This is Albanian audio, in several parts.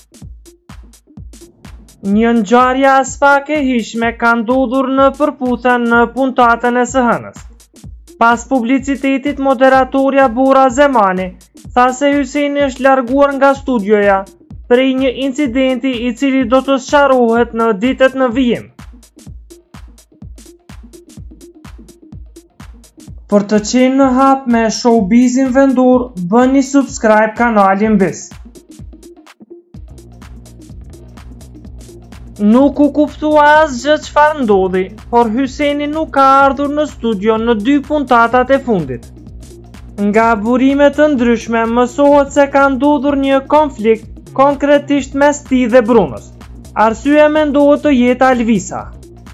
Një ngjarje as pak e hishme ka ndodhur në Përputhen në puntatën e së hënës. Pas publicitetit, moderatorja Bora Zemani tha se Hyseni është larguar nga studioja prej një incidenti i cili do të sqarohet në ditët në vijim. Për të qenë në hap me showbizin vendor, bëni subscribe kanalin BIS. Nuk u kuptua asgjë çfarë ndodhi, por Hyseni nuk ka ardhur në studio në 2 puntatat e fundit. Nga burime të ndryshme mësohet se ka ndodhur një konflikt konkretisht mes tij dhe Brunës. Arsyeja mendohet të jetë Alvisa.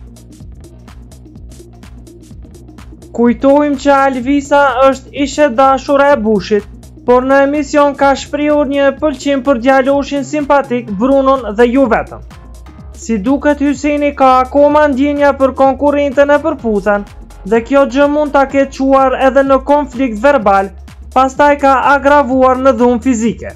Kujtojmë që Alvisa është ishe dashura e Bushit, por në emision ka shprehur një pëlqim për djaloshin simpatik Brunon dhe jo vetëm. Si duket, Hyseni ka akoma ndjenja për konkurrentën e Përputhen dhe kjo gjë mund ta ketë çuar edhe në konflikt verbal, pastaj ka agravuar në dhunë fizike.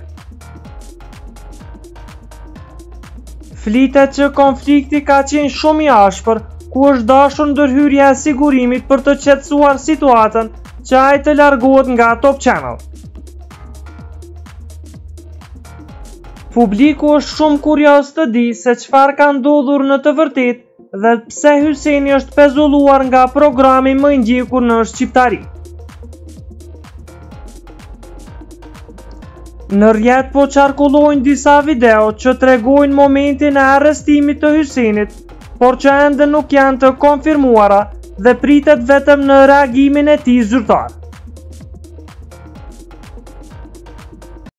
Flitet që konflikti ka qenë shumë i ashpër, ku është dashur ndërhyrja e sigurimit për të qetësuar situatën që ai të largohet nga Top Channel. Publiku është shumë kurioz të di se çfarë ka ndodhur në të vërtetë dhe pse Hyseni është pezulluar nga programi më i ndjekur në shqiptari. Në rrjet po qarkullojnë disa video që tregojnë momentin e arrestimit të Hysenit, por që ende nuk janë të konfirmuara dhe pritet vetëm në reagimin e tij zyrtar.